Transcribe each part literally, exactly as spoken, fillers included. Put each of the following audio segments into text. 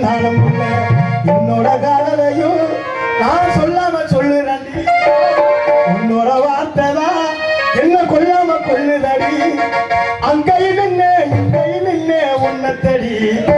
காலம் என்னோட காதலையும் நான் சொல்லாம சொல்லுறேன் உன்னோட வார்த்தை தான் என்ன கொல்லாம கொள்ளுதடி அங்கையில் என்ன இங்கையில் என்ன உன்னை தடி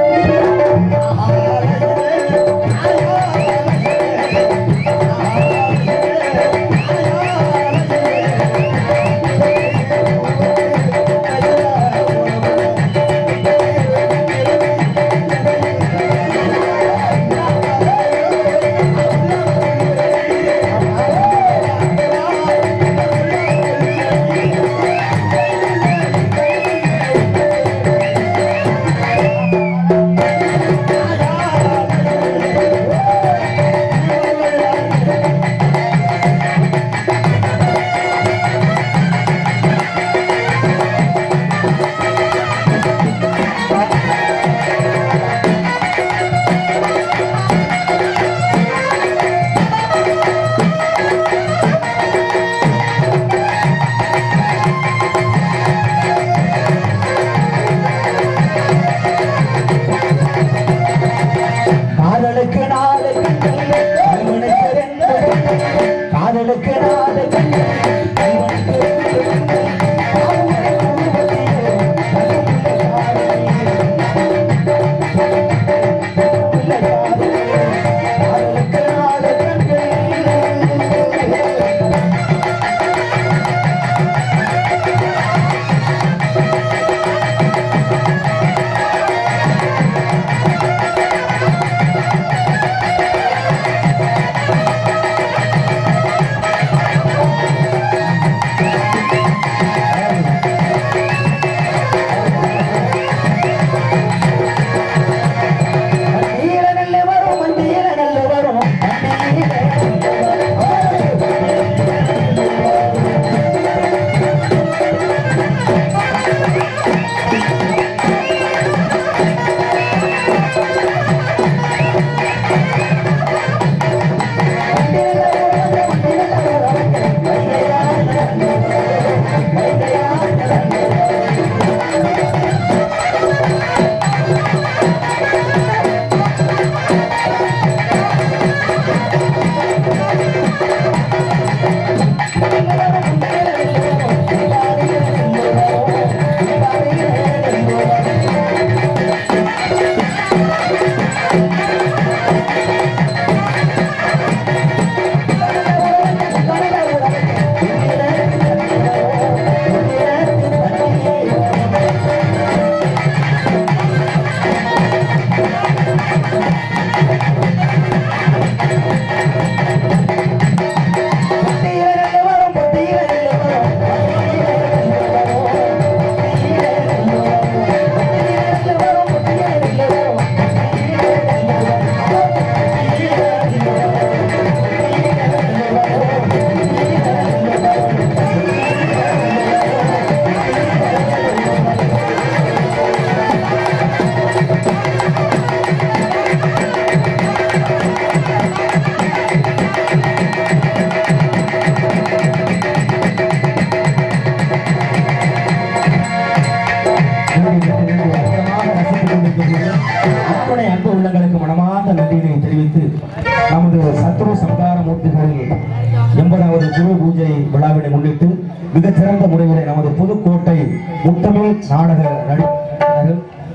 அத்தனை அன்பு உள்ளங்களுக்கு மனமார்ந்த நன்றியினை தெரிவித்து நமது சத்ரு சம்ஹார மூர்த்திகளில் எண்பதாவது குரு பூஜை விழாவினை முன்னிட்டு மிகச்சிறந்த முறையில் நமது புதுக்கோட்டை முத்தமிழ் நாடக நடிகர்கள்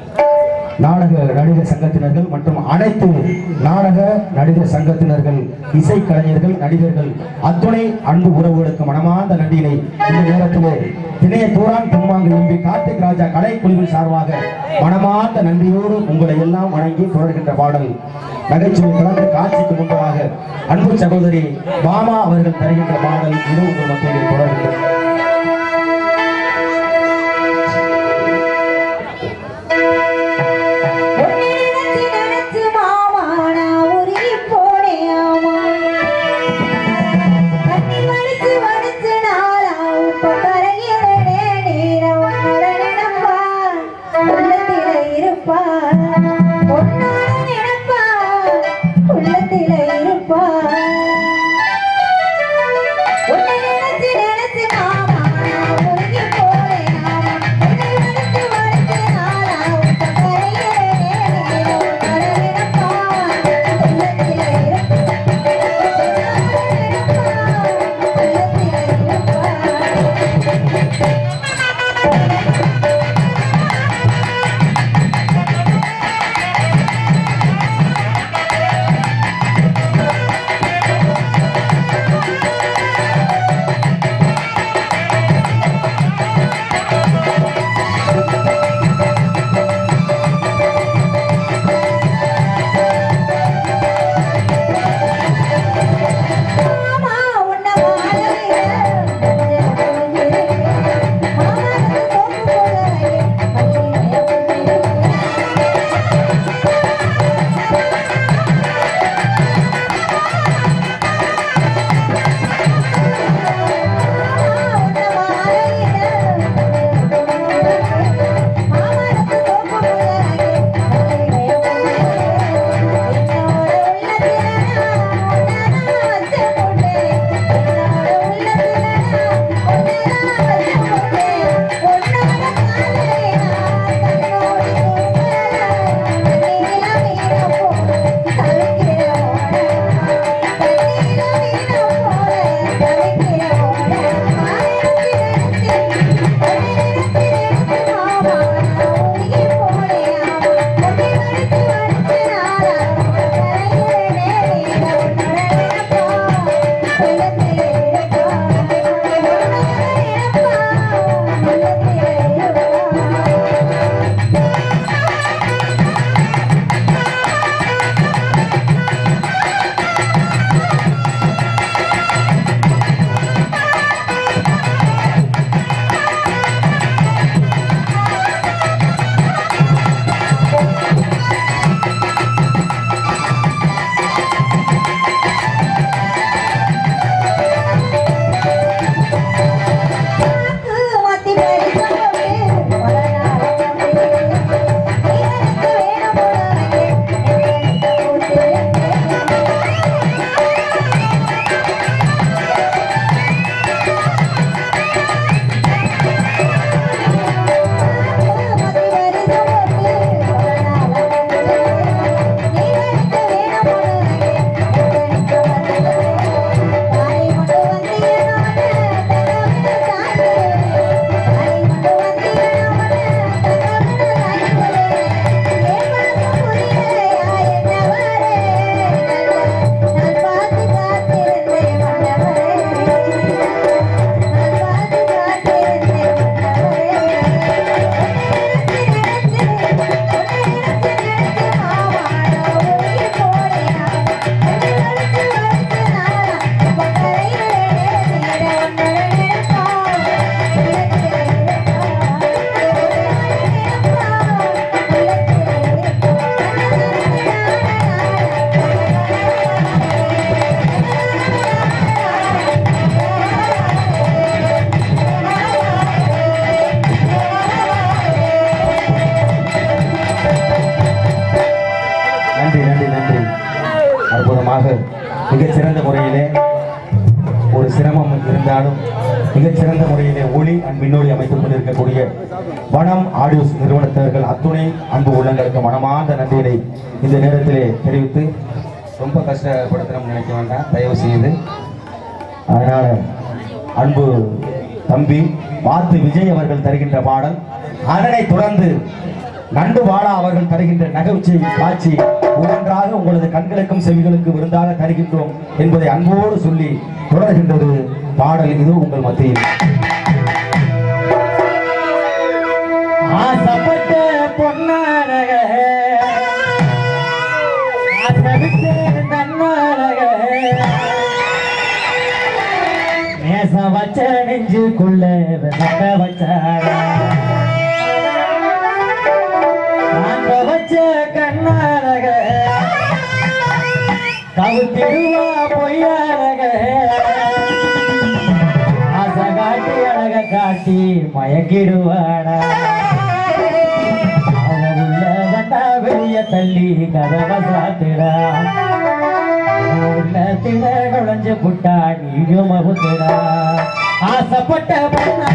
நாடக நடிகர் சங்கத்தினர்கள் மற்றும் அனைத்து நாடக நடிகர் சங்கத்தினர்கள் இசைக்கலைஞர்கள் நடிகர்கள் அத்துணை அன்பு உறவுகளுக்கு மனமார்ந்த நன்றியினை இந்த நேரத்திலே திணைய தூரான் தும்மாங்கு எம்பி கார்த்திக் ராஜா கலைக்குழுவின் சார்பாக மனமார்ந்த நன்றியோடு உங்களை எல்லாம் வணங்கி தொடர்கின்ற பாடல் நகைச்சுவை கலந்து காட்சிக்கு முன்பதாக அன்பு சகோதரி பாமா அவர்கள் தருகின்ற பாடல் இது உங்கள் மத்தியில் தொடர்கின்றது. உன்னை நினைச்சு நினைச்சு இருந்தாலும் மிகச்சிறந்த முறையிலே ஒளி அண்ட் மின்னொளி அமைத்துக் கொண்டிருக்கக்கூடிய வனம் ஆடியோஸ் நிறுவனத்தவர்கள் அத்துணை அன்பு உள்ளங்களுக்கு மனமார்ந்த நன்றியை இந்த நேரத்திலே தெரிவித்து ரொம்ப கஷ்டப்படுத்தணும்னு நினைக்க வேண்டாம் தயவு செய்து. அதனால அன்பு தம்பி வாத்து விஜய் அவர்கள் தருகின்ற பாடல், அதனை தொடர்ந்து நண்டு வாழா அவர்கள் தருகின்ற நகைச்சுவை காட்சி ஒவ்வொன்றாக உங்களது கண்களுக்கும் செவிகளுக்கும் விருந்தாக தருகின்றோம் என்பதை அன்போடு சொல்லி தொடர்கின்றது பாடல். இது உங்கள் மத்தியில். ஆசைப்பட்ட பொன்னாரக நேச வச்ச நெஞ்சுக்குள்ள விளக்க வச்சாட வச்ச கண்ணாரக கவுத்திடுவா பொய்யாரக ஆசை காட்டி அழக காட்டி மயக்கிடுவாடா அவ உள்ள வட்டா வெளிய தள்ளி கதவை சாத்துடா உள்ள திட நுழைஞ்சு புட்டா நீயும் மகுத்துடா ஆசைப்பட்ட பொண்ணா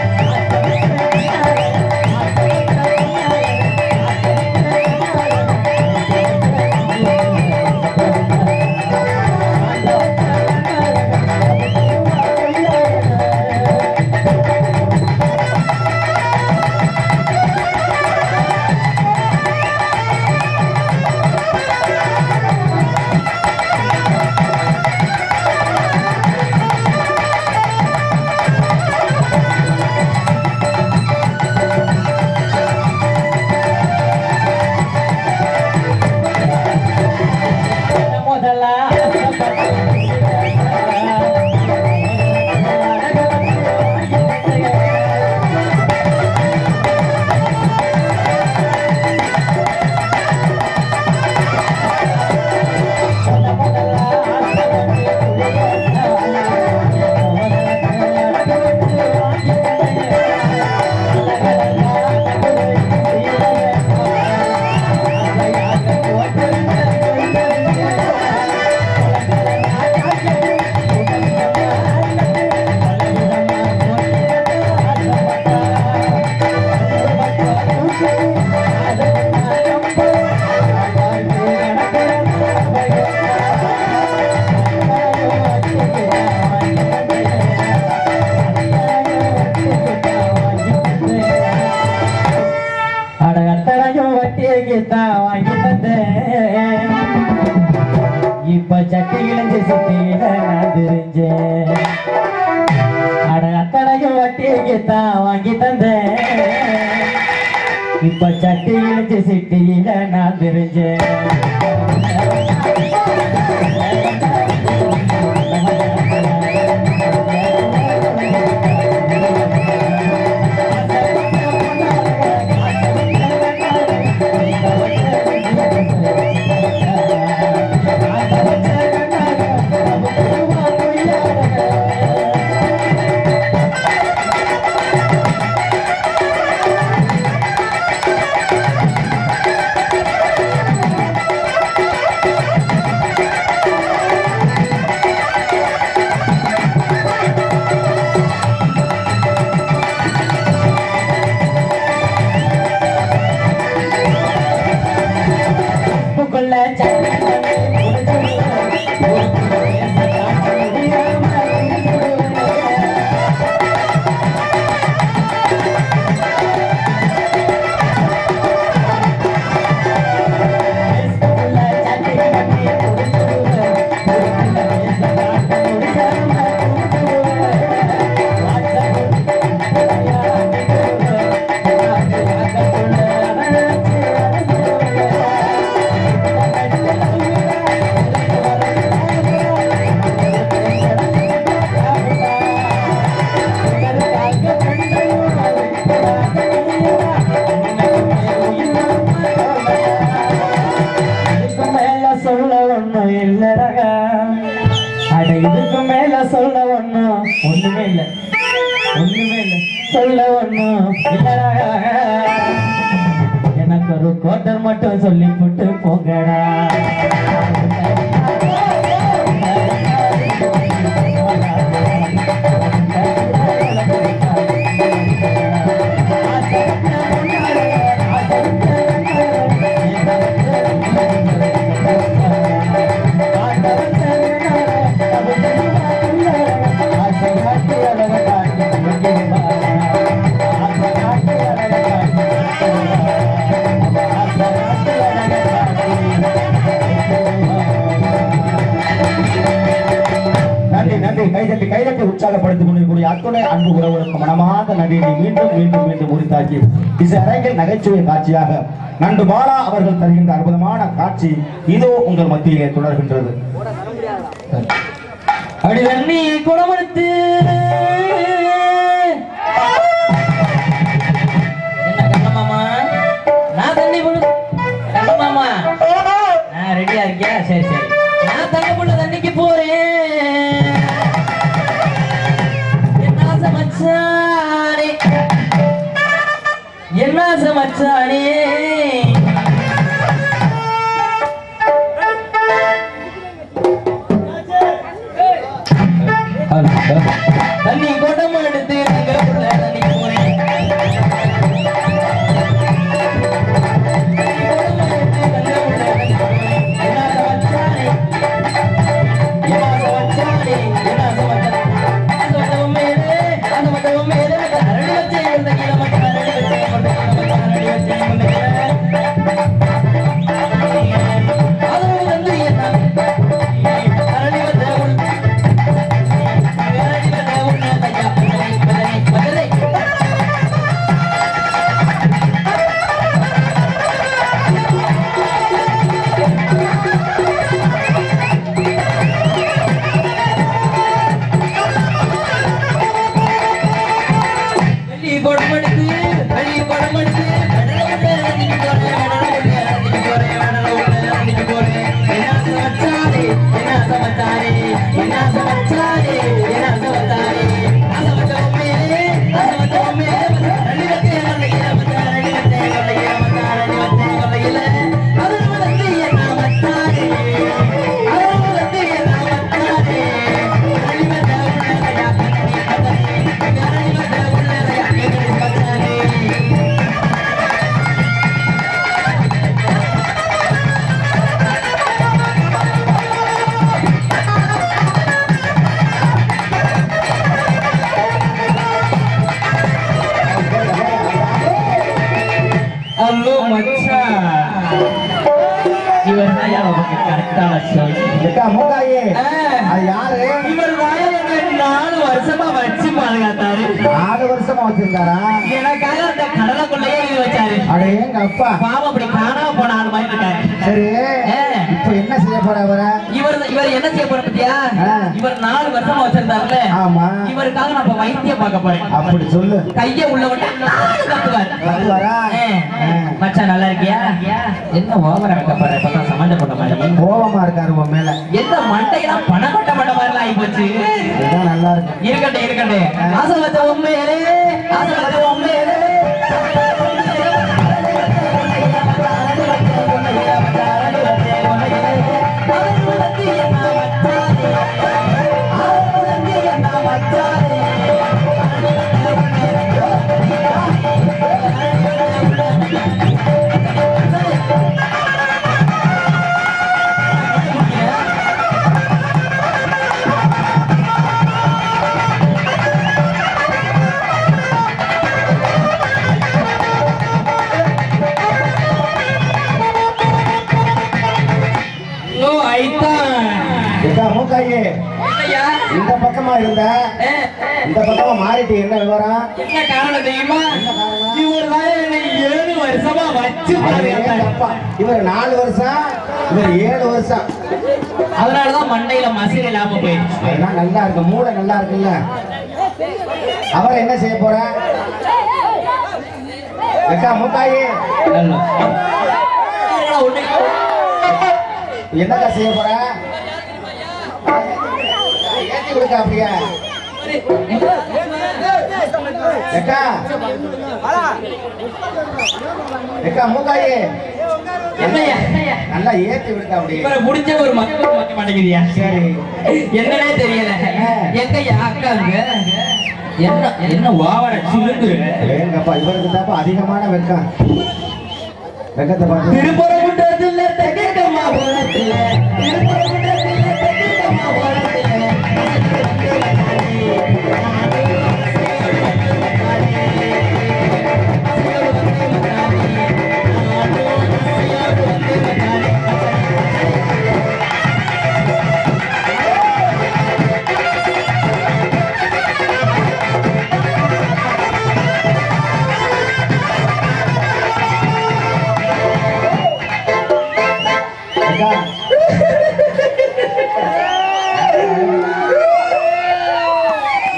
இப்ப சட்டி இளைஞ்சு சுத்தியில நான் தெரிஞ்சேன் அட அத்தனையும் வட்டிக்குத்தான் வாங்கி தந்தேன் இப்ப சட்டி இளைஞ்சு சிட்டியில நான் தெரிஞ்சேன் இதுக்கு மேல சொல்ல ஒண்ணும் ஒண்ணுமே இல்ல ஒண்ணுமே இல்ல சொல்ல ஒண்ணும் இல்லடா எனக்கு ஒரு கோட்டர் மட்டும் சொல்லி போட்டு போங்கடா ஊக்கப்படுத்திக் கொண்டிருக்கக்கூடிய அத்துணை அன்பு உறவுகளுக்கு மனமார்ந்த நன்றியை மீண்டும் மீண்டும் மீண்டும் உரித்தாக்கி இசை அரங்கில் நகைச்சுவை காட்சியாக நண்டு பாலா அவர்கள் தருகின்ற அற்புதமான காட்சி இதோ உங்கள் மத்தியிலே தொடர்கின்றது. அடி தண்ணி குடமடுத்து என்ன கண்ணமாமா நான் தண்ணி போடு கண்ணமாமா நான் ரெடியா இருக்கியா? சரி சரி நான் தண்ணி போட தண்ணிக்கு போறேன். என்ன சமச்சானே என்ன சமச்சானே தண்ணி கொடம் எடுத்து தண்ணி போறேன். நாலு வருஷமா வச்சு பாதுகாத்தாரு. நாலு வருஷமா வச்சிருந்தாரா? எனக்காக அந்த கடலைக்குள்ளேயே இது வச்சாரு. அடே எங்க அப்பா பாவம் அப்படி காணாம போன ஆள் மாதிரி இருக்காரு. சரி இப்ப என்ன செய்ய போற அவர? இவர் இவர் என்ன செய்ய போற பத்தியா? இவர் நாலு வருஷமா வச்சிருந்தாருல. ஆமா. இவருக்காக நம்ம வைத்தியம் பார்க்க போறேன். அப்படி சொல்லு. கைய உள்ள விட்டு நாலு கத்துவார். கத்துவாரா? மச்சான் நல்லா இருக்கியா? என்ன ஓவரா வைக்க போற? இப்பதான் சமாஜம் பண்ண மாதிரி கோவமா இருக்காரு உன் மேல. என்ன மண்டையெல்லாம் பணப்பட்ட மண்ட மாதிரி ஆகி போச்சு. நல்லா இருக்கு. இருக்கட்டே இருக்கட்டே. ஆசை வச்ச உண்மையிலே ஆசை வச்ச உண்மையிலே இந்த பக்கமா இருந்த இந்த பக்கமா மாறிட்டு என்ன விவரம்? என்ன காரணம் தெரியுமா? இவர் ஏழு வருஷமா வச்சு இவர் நாலு வருஷம் இவர் ஏழு வருஷம். அதனாலதான் மண்டையில மசில் இல்லாம போயிடுச்சு. அதெல்லாம் நல்லா இருக்கு, மூளை நல்லா இருக்குல்ல. அவர் என்ன செய்ய போற? அக்கா மூக்காயி என்னக்கா செய்ய போற? ஏத்தி கொடுக்க அப்படியா? அக்கா அக்கா மூக்காயி என்னையா நல்லா ஏத்தி விடுக்க அப்படியே. இவரை முடிஞ்ச ஒரு மக்கள் மாட்ட மாட்டேங்குதியா? சரி என்னன்னே தெரியல. எங்கய்யா அக்காங்க என்ன என்ன வாவட சுருங்குற? எங்கப்பா இவருக்கு தாப்பா அதிகமான வெக்கம். வெக்கத்தை பார்த்து திருப்பரங்குன்றத்துல தெக்கம்மா போனத்துல திருப்பரங்குன்றத்துல தெக்கம்மா போனத்துல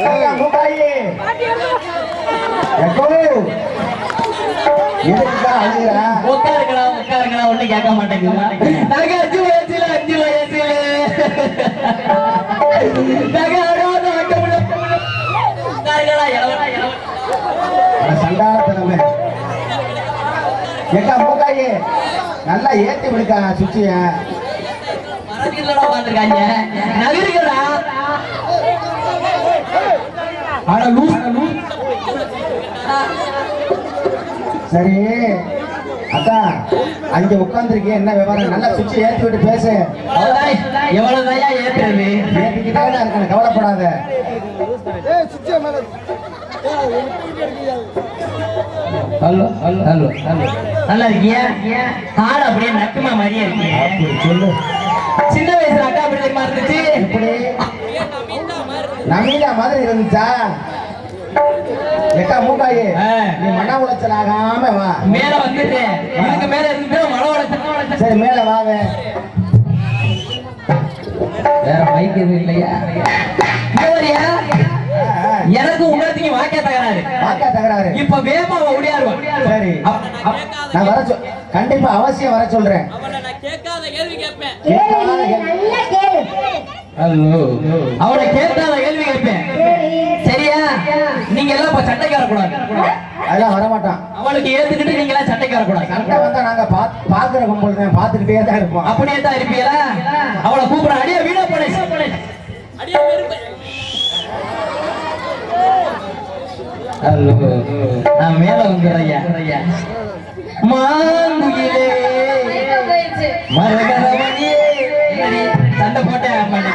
மூக்காயி எதுக்குடா அழுகுற? உட்காருங்களா உட்காருங்களா ஒண்ணு கேட்க மாட்டேங்குது. நாங்க அஞ்சு வயசுல அஞ்சு வயசுல நாங்க அழுவாத வைக்க முடியல. உட்காருங்களா இளவரா இளவரா சண்டாளத்தனமே. எக்கா மூக்காயி நல்லா ஏத்தி விடுக்கா சுச்சிய. மரத்திலடா உட்கார்ந்திருக்காங்க. நகருங்கடா. அட லூஸ் லூஸ். சரி அக்கா அங்க உட்கார்ந்துருக்கே என்ன விவரம்? நல்லா சுவிட்ச் ஏத்தி விட்டு பேசு. எவ்வளவு தயா ஏத்துறது? ஏத்திக்கிட்டே தான் இருக்கணும், கவலைப்படாத. ஹலோ ஹலோ ஹலோ ஹலோ நல்லா இருக்கியா? ஆடு அப்படியே நக்குமா மாதிரியே இருக்கீங்க. சொல்லு. சின்ன வயசுல அக்கா அப்படி தெரியுமா இருந்துச்சு? இப்படி நமீதா மாதிரி இருந்துச்சா? எக்கா மூக்காயி நீ மன உளைச்சல் ஆகாம வா. மேல வந்துட்டு இதுக்கு மேல இருந்து மன உளைச்சல். சரி மேல வாவே. வேற மைக் எதுவும் இல்லையா? எனக்கு உங்களுக்கு வாக்கிய தகராறு. வாக்கிய தகராறு. இப்ப வேமா ஓடியாருவான். சரி நான் வர சொல். கண்டிப்பா அவசியம் வர சொல்றேன். கேட்காத கேள்வி கேட்பேன். ஹலோ அவனை கேட்காத கேள்வி கேட்பேன். சரியா? நீங்க எல்லாம் இப்ப சண்டைக்கு வரக்கூடாது. அதெல்லாம் வரமாட்டான். அவளுக்கு ஏத்துக்கிட்டு நீங்க எல்லாம் சண்டைக்கு வரக்கூடாது. சண்டை வந்தா நாங்க பாக்குற கும்பல் தான் பாத்துக்கிட்டே தான் இருப்போம். அப்படியே தான் இருப்பீங்களா? அவளை கூப்பிட அடிய வீணா போனே. அடியே வெறுப்பு. ஹலோ நான் மேல வந்துடுறேன். மாங்குயிலே மரகரவனியே சண்டை போட்டே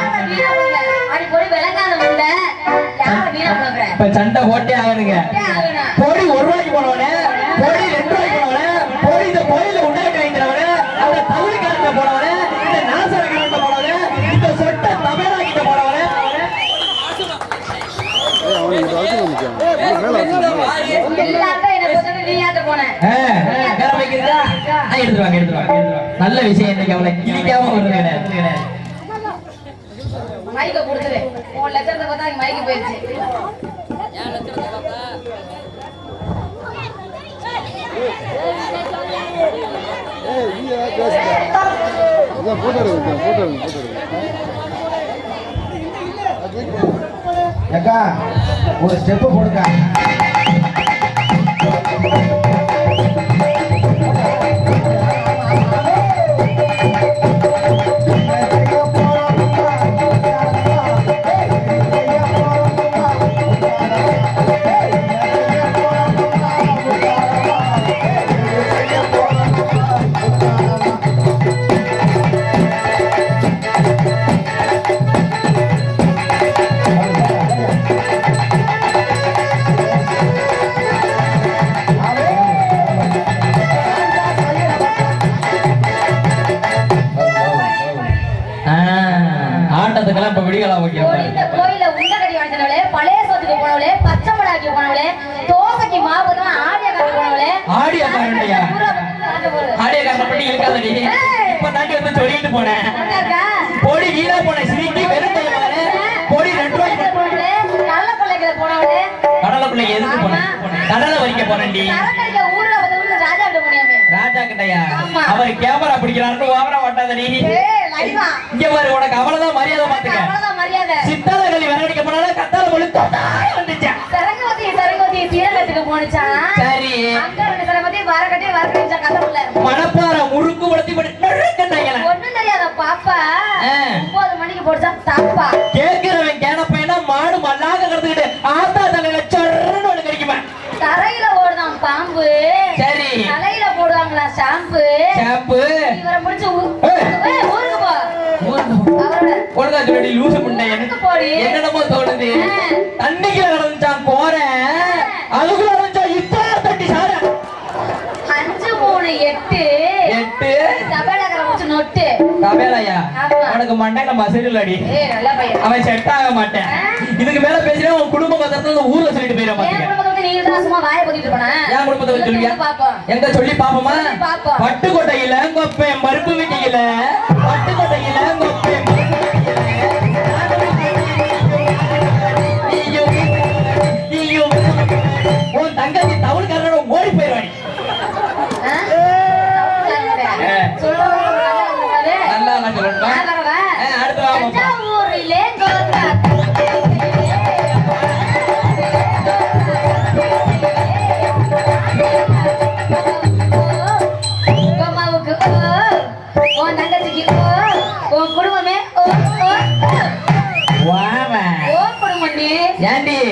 இப்ப சண்டை போட்டே ஆகணுங்க. பொடி ஒரு ரூபாய்க்கு போனவனே, பொடி ரெண்டு ரூபாய்க்கு போனவனே, பொடி இந்த கோயில உண்டாக்கி வைக்கிறவனே, அந்த தவிர காலத்துல போனவனே, இந்த நாசர காலத்துல போனவனே, இந்த சொட்ட தமிழா கிட்ட போனவனே. நல்ல விஷயம் இன்னைக்கு அவளை கிழிக்காம வருது. மைக்க கொடுத்துரு. உன் லட்சத்தை பார்த்தா மைக்கு போயிடுச்சு. அக்கா ஒரு ஸ்டெப் போடுங்க. ஆட்டத்துக்கெல்லாம் இப்ப விடியலாம் கோயில உண்டகடி வாங்கினவளே, பழைய சோத்துக்கு போனவளே, பச்சை மிளகாய்க்கு போனவளே, தோசைக்கு மாவு பத்தமா ஆடிய காட்டு போனவளே. ஆடிய காரண்டையா? ஆடிய காரணம் பண்ணி இருக்காதடி. இப்ப நாட்டி வந்து சொல்லிட்டு போனேன். பொடி வீணா போனேன். சிரிக்கி வெறும் பொடி ரெண்டு ரூபாய்க்கு போனவளே, நல்ல பிள்ளைகளை போனவளே. கடலை பிள்ளைக்கு எதுக்கு போனேன்? கடலை வரிக்க போனேன்டி. ஊர்ல வந்து ராஜா கிட்ட போனியாமே. ராஜா கிட்டயா? அவர் கேமரா பிடிக்கிறான்னு ஓவரா மாட்டாதடி. இங்க பாரு, உனக்கு அவ்வளவுதான் மரியாதை பாத்துக்க. சித்தால கல்வி வரடிக்க போனாலும் கத்தால மொழி வந்துச்சா. சரங்கவதி சரங்கவதி சீரகத்துக்கு போனுச்சா. சரி அங்க ரெண்டு சரங்கவதி வரக்கட்டி வரக்கட்டிச்சா கதவுல. மணப்பாற முறுக்கு உடத்தி போட்டு ஒண்ணும் தெரியாத பாப்பா. ஒன்பது மணிக்கு போடுச்சா தாப்பா. கேட்கிறவன் கேனப்பையனா மாடு மல்லாக கிடந்துக்கிட்டு ஆத்தா தலையில சொர்றன்னு ஒண்ணு கிடைக்குமா? தரையில ஓடுதான் பாம்பு. சரி தலையில போடுவாங்களா ஷாம்பு. ஷாம்பு இவரை முடிச்சு ஊருக்கு போ. ஒழுங்கா சொல்லி லூசு முண்டை என்னமோ தோணுது. தண்ணிக்குள்ள நடந்துச்சான் போறேன். அதுக்குள்ள நடந்துச்சா இப்ப தட்டி சார. அஞ்சு மூணு எட்டு எட்டு தபேலகர முடிச்சு நொட்டு. தபேலையா? உனக்கு மண்டையில மசூரில் அடி. அவன் செட் ஆக மாட்டேன். இதுக்கு மேல பேசினா உன் குடும்ப கதை ஊர்ல சொல்லிட்டு போயிட மாட்டேன். எங்க சொல்லி பாப்போமா? பட்டுக்கோட்டையில கொப்பேன் மறுப்பு விட்டியில, பட்டுக்கோட்டையில கொப்பேன் மறுப்பு விட்டியில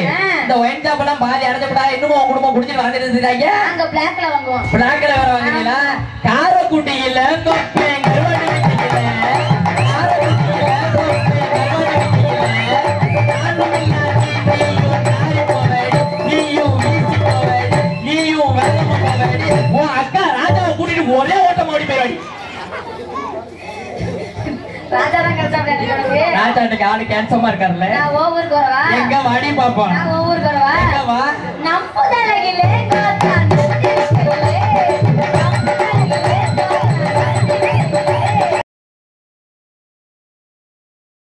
இந்த ஒயின் ஷாப் எல்லாம் பாதி அடைஞ்சப்படா இன்னும் உன் குடும்பம் குடிச்சிட்டு வந்துட்டு இருக்காங்க. அங்க பிளாக்ல வாங்குவோம். பிளாக்ல வேற வாங்குறீங்களா? காரக்குட்டி இல்ல கொப்பை கருவாடு விக்கிறீங்க. காரக்குட்டி இல்ல கொப்பை கருவாடு விக்கிறீங்க. நானும் இல்ல நீயும் நாரி போவேடி. நீயும் வீசி போவேடி. நீயும் வேகமா போவேடி. உன் அக்கா ராஜாவை கூட்டிட்டு ஒரே ஓட்டம் ஓடி போயிடுவாடி. ராஜா தான் கரெக்டா உனக்கு. ராஜாட்டுக்கு ஆளு கேன்சமா இருக்காருல்ல. நான் ஓவருக்கு வரவா? எங்க வாடி பாப்போம். நான் ஓவருக்கு வரவா? எங்க வா. நம்புதலையிலே